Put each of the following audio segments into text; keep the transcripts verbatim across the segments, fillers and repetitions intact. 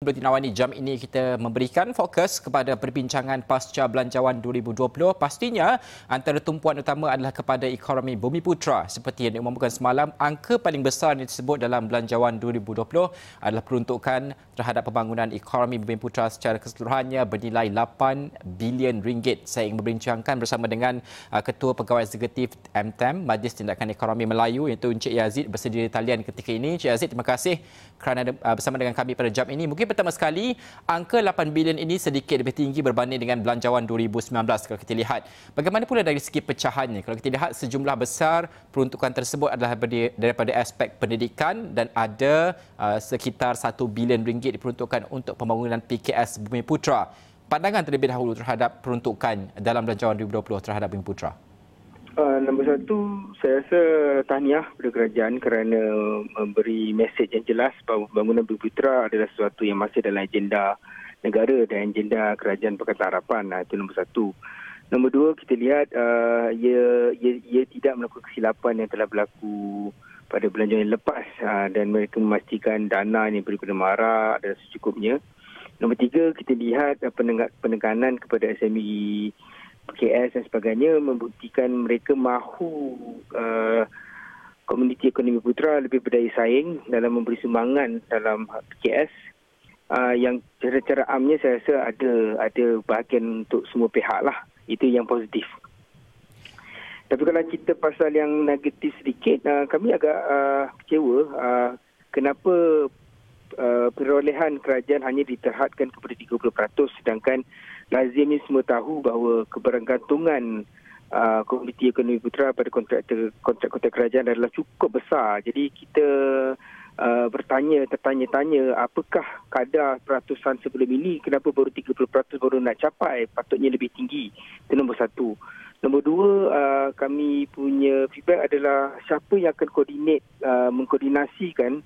Buletin Awal ini, jam ini kita memberikan fokus kepada perbincangan pasca Belanjawan dua ribu dua puluh. Pastinya antara tumpuan utama adalah kepada ekonomi Bumiputera. Seperti yang diumumkan semalam, angka paling besar yang disebut dalam Belanjawan dua ribu dua puluh adalah peruntukan terhadap pembangunan ekonomi Bumiputera secara keseluruhannya bernilai lapan bilion ringgit. Saya ingin membincangkan bersama dengan uh, Ketua Pegawai Eksekutif M T E M, Majlis Tindakan Ekonomi Melayu, iaitu Encik Yazid bersedia di talian ketika ini. Encik Yazid, terima kasih kerana uh, bersama dengan kami pada jam ini. Mungkin pertama sekali, angka lapan bilion ini sedikit lebih tinggi berbanding dengan Belanjawan dua ribu sembilan belas kalau kita lihat. Bagaimana pula dari segi pecahannya? Kalau kita lihat, sejumlah besar peruntukan tersebut adalah daripada aspek pendidikan dan ada uh, sekitar satu bilion ringgit diperuntukkan untuk pembangunan P K S Bumiputera. Pandangan terlebih dahulu terhadap peruntukan dalam Belanjawan dua ribu dua puluh terhadap Bumiputera. Uh, nombor satu, saya rasa tahniah kepada kerajaan kerana memberi mesej yang jelas bahawa pembangunan Bumiputera adalah sesuatu yang masih dalam agenda negara dan agenda kerajaan Pakatan Harapan. Nah, itu nombor satu. Nombor dua, kita lihat uh, ia, ia, ia tidak melakukan kesilapan yang telah berlaku pada belanjawan yang lepas uh, dan mereka memastikan dana yang diberi kepada MARA adalah secukupnya. Nombor tiga, kita lihat uh, penekanan kepada S M E P K S dan sebagainya membuktikan mereka mahu uh, komuniti ekonomi putera lebih berdaya saing dalam memberi sumbangan dalam P K S. Uh, yang cara-cara amnya saya rasa ada ada bahagian untuk semua pihak lah. Itu yang positif. Tapi kalau kita pasal yang negatif sedikit, uh, kami agak uh, kecewa uh, kenapa uh, perolehan kerajaan hanya diterhadkan kepada tiga puluh peratus, sedangkan lazimnya semua tahu bahawa kebergantungan uh, komuniti ekonomi putera pada kontrak-kontrak kerajaan adalah cukup besar. Jadi kita uh, bertanya, tertanya-tanya apakah kadar peratusan sebelum ini, kenapa baru tiga puluh peratus baru nak capai, patutnya lebih tinggi. Itu nombor satu. Nombor dua, uh, kami punya feedback adalah siapa yang akan koordinate, uh, mengkoordinasikan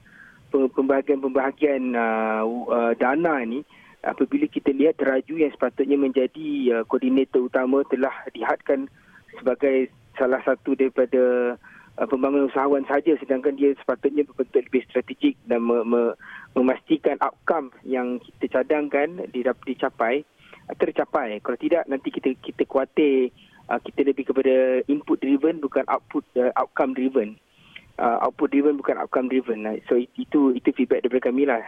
pembahagian-pembahagian uh, uh, dana ini apabila kita lihat teraju yang sepatutnya menjadi uh, koordinator utama telah dihadkan sebagai salah satu daripada uh, pembangunan usahawan sahaja, sedangkan dia sepatutnya berbentuk lebih strategik dan me- me- memastikan outcome yang kita cadangkan dicapai, tercapai. Kalau tidak, nanti kita kita khawatir uh, kita lebih kepada input driven bukan output uh, outcome driven. Uh, output driven bukan outcome driven. So itu itu feedback daripada kami lah.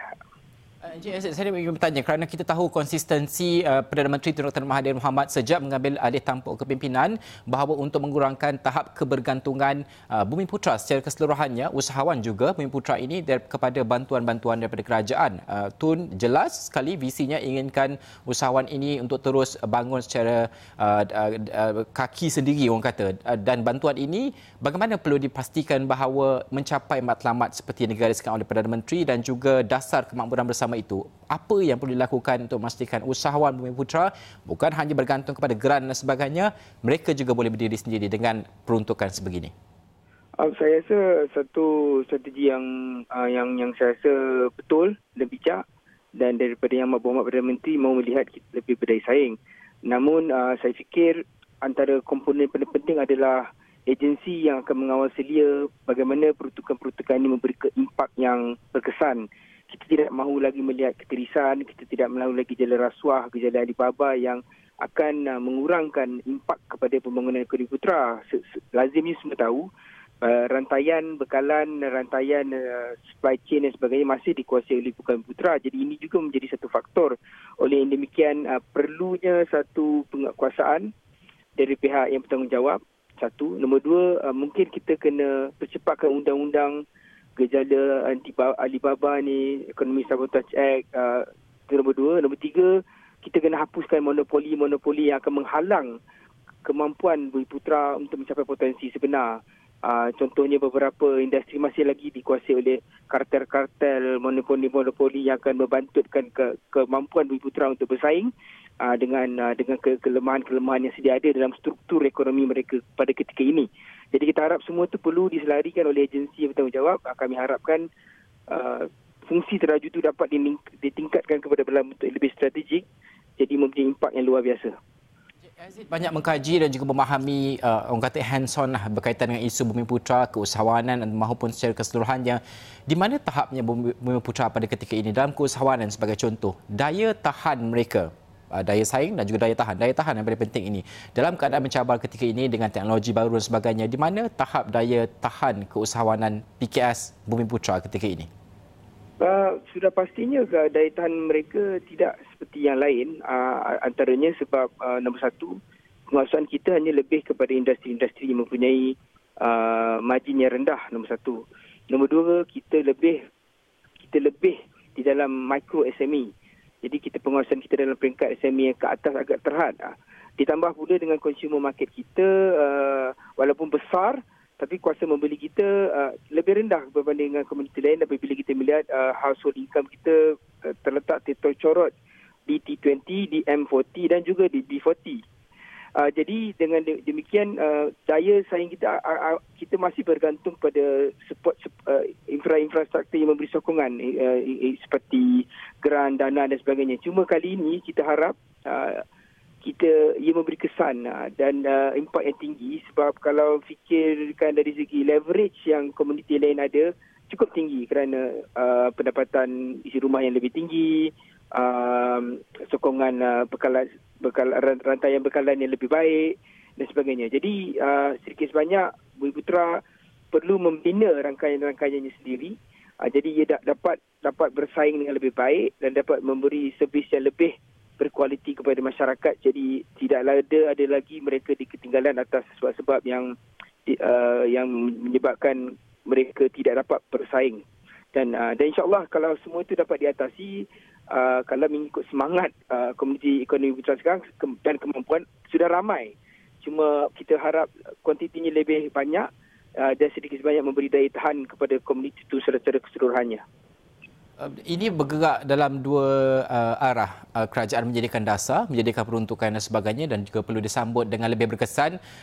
Encik Yazid, saya ingin bertanya kerana kita tahu konsistensi uh, Perdana Menteri Tun Dr Mahathir Mohamad sejak mengambil alih tampuk kepimpinan bahawa untuk mengurangkan tahap kebergantungan uh, Bumiputera secara keseluruhannya, usahawan juga Bumiputera ini dari, kepada bantuan-bantuan daripada kerajaan. Uh, Tun jelas sekali visinya inginkan usahawan ini untuk terus bangun secara uh, uh, uh, kaki sendiri orang kata, uh, dan bantuan ini bagaimana perlu dipastikan bahawa mencapai matlamat seperti negara sekarang oleh Perdana Menteri dan juga dasar kemakmuran bersama itu. Apa yang perlu dilakukan untuk memastikan usahawan Bumiputera bukan hanya bergantung kepada geran dan sebagainya, mereka juga boleh berdiri sendiri dengan peruntukan sebegini? Uh, saya rasa satu strategi yang uh, yang yang saya rasa betul dan bijak, dan daripada Yang Berhormat Perdana Menteri mahu melihat kita lebih berdaya saing. Namun uh, saya fikir antara komponen paling penting adalah agensi yang akan mengawal selia bagaimana peruntukan-peruntukan ini memberi impak yang berkesan. Kita tidak mahu lagi melihat ketirisan, kita tidak mahu lagi gejala rasuah, gejala Alibaba yang akan uh, mengurangkan impak kepada pembangunan ekonomi putera. Lazimnya semua tahu, uh, rantaian bekalan, rantaian uh, supply chain dan sebagainya masih dikuasai oleh bukan putera. Jadi ini juga menjadi satu faktor. Oleh yang demikian, uh, perlunya satu penguasaan dari pihak yang bertanggungjawab. Satu. Nombor dua, uh, mungkin kita kena percepatkan undang-undang gejala anti Alibaba ni, Ekonomi Sabotage Act. Uh, itu nombor dua. Nombor tiga, kita kena hapuskan monopoli-monopoli yang akan menghalang kemampuan Bumiputera untuk mencapai potensi sebenar. Uh, contohnya beberapa industri masih lagi dikuasai oleh kartel-kartel, monopoli-monopoli yang akan membantutkan ke, kemampuan Bumiputera untuk bersaing uh, dengan uh, dengan ke, kelemahan-kelemahan yang sedia ada dalam struktur ekonomi mereka pada ketika ini. Jadi kita harap semua itu perlu diselarikan oleh agensi yang bertanggungjawab. Kami harapkan uh, fungsi teraju itu dapat ditingkatkan kepada dalam bentuk lebih strategik, jadi memberi impak yang luar biasa. Aziz banyak mengkaji dan juga memahami uh, orang kata hands-on lah berkaitan dengan isu Bumiputra, keusahawanan maupun secara keseluruhannya. Di mana tahapnya Bumiputra pada ketika ini dalam keusahawanan sebagai contoh? Daya tahan mereka, uh, daya saing dan juga daya tahan. Daya tahan yang paling penting ini. Dalam keadaan mencabar ketika ini dengan teknologi baru dan sebagainya, di mana tahap daya tahan keusahawanan P K S Bumiputra ketika ini? Uh, sudah pastinya uh, daya tahan mereka tidak seperti yang lain. Uh, antaranya sebab uh, nombor satu, penguasaan kita hanya lebih kepada industri-industri yang mempunyai uh, margin yang rendah, nombor satu. Nombor dua, kita lebih kita lebih di dalam micro S M E. Jadi kita penguasaan kita dalam peringkat S M E yang ke atas agak terhad. Uh, ditambah pula dengan consumer market kita uh, walaupun besar, tapi kuasa membeli kita uh, lebih rendah berbanding dengan komuniti lain apabila kita melihat uh, household income kita uh, terletak tercorot di T dua puluh, di M empat puluh dan juga di B empat puluh. Uh, jadi dengan demikian uh, daya saing kita uh, uh, kita masih bergantung pada support uh, infra-infrastruktur yang memberi sokongan uh, uh, seperti geran, dana dan sebagainya. Cuma kali ini kita harap uh, kita ia memberi kesan uh, dan uh, impak yang tinggi sebab kalau fikirkan dari segi leverage yang komuniti lain ada cukup tinggi kerana uh, pendapatan isi rumah yang lebih tinggi, uh, sokongan uh, bekalan, bekalan, rantaian bekalan yang lebih baik dan sebagainya. Jadi uh, sedikit sebanyak Bumiputra perlu membina rangkaian-rangkaiannya sendiri. Uh, jadi ia dapat dapat bersaing dengan lebih baik dan dapat memberi servis yang lebih berkualiti kepada masyarakat. Jadi tidaklah ada ada lagi mereka di ketinggalan atas sebab-sebab yang uh, yang menyebabkan mereka tidak dapat bersaing. Dan uh, dan insya-Allah kalau semua itu dapat diatasi, uh, kalau mengikut semangat uh, komuniti ekonomi Putra sekarang dan kemampuan sudah ramai. Cuma kita harap kuantitinya lebih banyak uh, dan sedikit sebanyak memberi daya tahan kepada komuniti itu secara keseluruhannya. Ini bergerak dalam dua uh, arah. Uh, kerajaan menjadikan dasar, menjadikan peruntukan dan sebagainya dan juga perlu disambut dengan lebih berkesan